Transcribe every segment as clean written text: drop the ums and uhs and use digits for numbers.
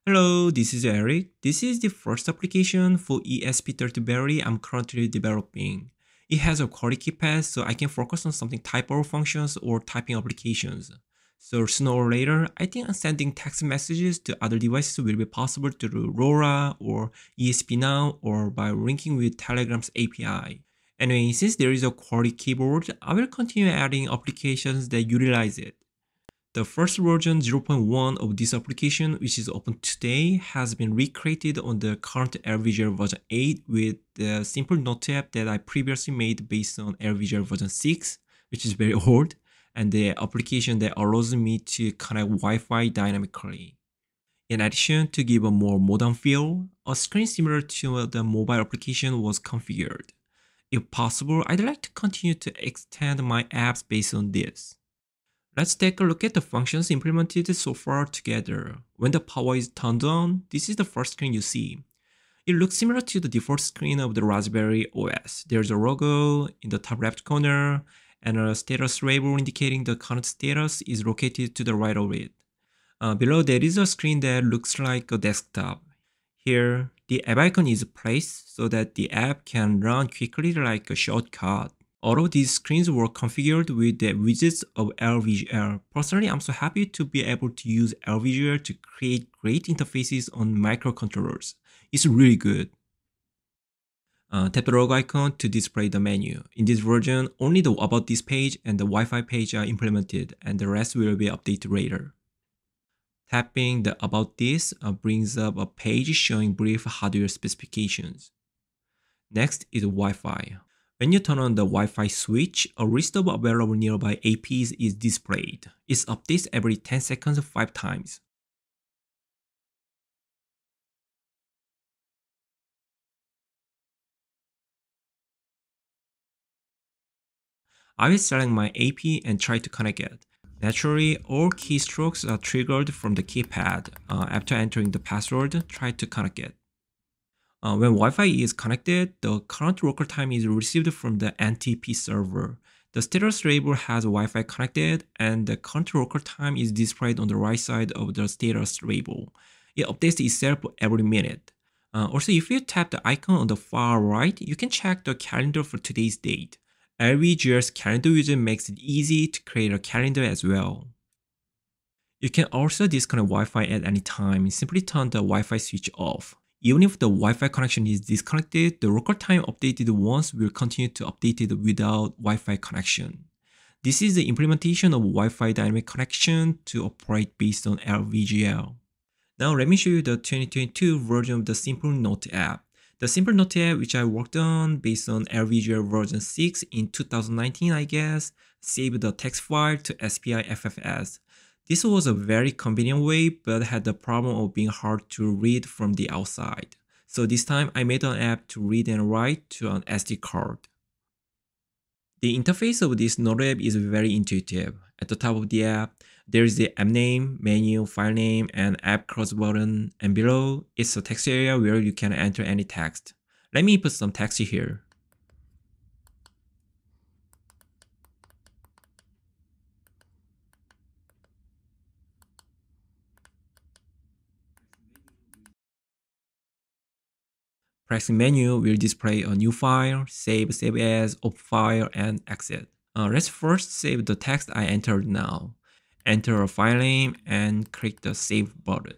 Hello, this is Eric. This is the first application for ESP32Berry I'm currently developing. It has a quality keypad so I can focus on something typo functions or typing applications. So sooner or later, I think sending text messages to other devices will be possible through LoRa or ESP-NOW or by linking with Telegram's API. Anyway, since there is a quality keyboard, I will continue adding applications that utilize it. The first version 0.1 of this application, which is open today, has been recreated on the current LVGL version 8 with the simple note app that I previously made based on LVGL version 6, which is very old, and the application that allows me to connect Wi-Fi dynamically. In addition, to give a more modern feel, a screen similar to the mobile application was configured. If possible, I'd like to continue to extend my apps based on this. Let's take a look at the functions implemented so far together. When the power is turned on, this is the first screen you see. It looks similar to the default screen of the Raspberry OS. There's a logo in the top left corner, and a status label indicating the current status is located to the right of it. Below there is a screen that looks like a desktop. Here, the app icon is placed so that the app can run quickly like a shortcut. All of these screens were configured with the widgets of LVGL. Personally, I'm so happy to be able to use LVGL to create great interfaces on microcontrollers. It's really good. Tap the logo icon to display the menu. In this version, only the About This page and the Wi-Fi page are implemented, and the rest will be updated later. Tapping the About This brings up a page showing brief hardware specifications. Next is Wi-Fi. When you turn on the Wi-Fi switch, a list of available nearby APs is displayed. It updates every 10 seconds 5 times. I will select my AP and try to connect it. Naturally, all keystrokes are triggered from the keypad. After entering the password, try to connect it. When Wi-Fi is connected, the current local time is received from the NTP server. The status label has Wi-Fi connected, and the current local time is displayed on the right side of the status label. It updates itself every minute. Also, if you tap the icon on the far right, you can check the calendar for today's date. LVGL's calendar widget makes it easy to create a calendar as well. You can also disconnect Wi-Fi at any time. Simply turn the Wi-Fi switch off. Even if the Wi-Fi connection is disconnected, the local time updated once will continue to update it without Wi-Fi connection. This is the implementation of Wi-Fi dynamic connection to operate based on LVGL. Now let me show you the 2022 version of the Simple Note app. The Simple Note app, which I worked on based on LVGL version 6 in 2019 I guess, saved the text file to SPIFFS. This was a very convenient way, but had the problem of being hard to read from the outside. So this time I made an app to read and write to an SD card. The interface of this Note app is very intuitive. At the top of the app, there is the app name, menu, file name, and app cross button, and below it's a text area where you can enter any text. Let me put some text here. Pressing menu will display a new file, save as, open file, and exit. Let's first save the text I entered now. Enter a file name and click the save button.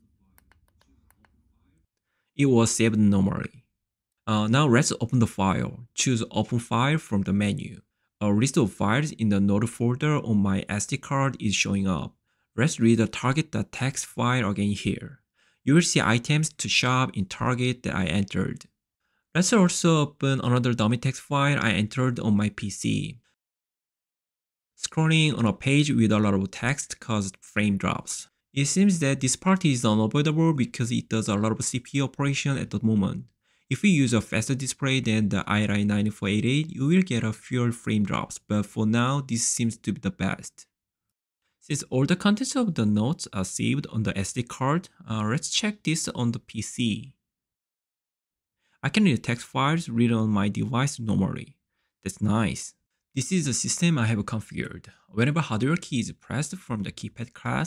It was saved normally. Now let's open the file. Choose open file from the menu. A list of files in the Note folder on my SD card is showing up. Let's read the target.txt file again here. You will see items to shop in Target that I entered. Let's also open another dummy text file I entered on my PC. Scrolling on a page with a lot of text caused frame drops. It seems that this part is unavoidable because it does a lot of CPU operation at the moment. If you use a faster display than the i9 9488, you will get a fewer frame drops, but for now, this seems to be the best. Since all the contents of the notes are saved on the SD card, let's check this on the PC. I can read text files written on my device normally. That's nice. This is the system I have configured. Whenever hardware key is pressed from the keypad class,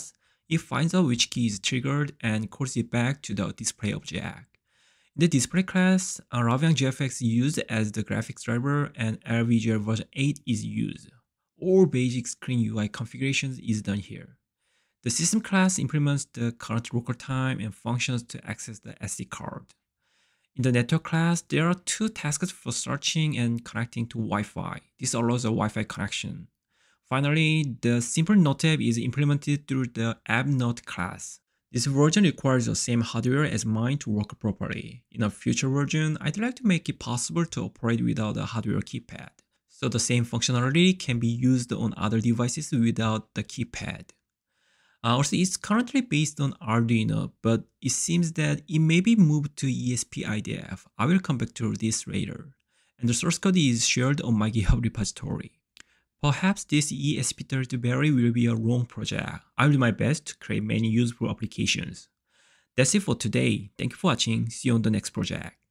It finds out which key is triggered and calls it back to the display object. In the display class, Ravian GFX is used as the graphics driver and LVGL version 8 is used. All basic screen UI configurations is done here. The system class implements the current local time and functions to access the SD card. In the network class, there are two tasks for searching and connecting to Wi-Fi. This allows a Wi-Fi connection. Finally, the simple note app is implemented through the app note class. This version requires the same hardware as mine to work properly. In a future version, I'd like to make it possible to operate without a hardware keypad, so the same functionality can be used on other devices without the keypad. Also, it's currently based on Arduino, but it seems that it may be moved to ESP-IDF. I will come back to this later. And the source code is shared on my Github repository. Perhaps this ESP32Berry will be a long project. I will do my best to create many useful applications. That's it for today. Thank you for watching. See you on the next project.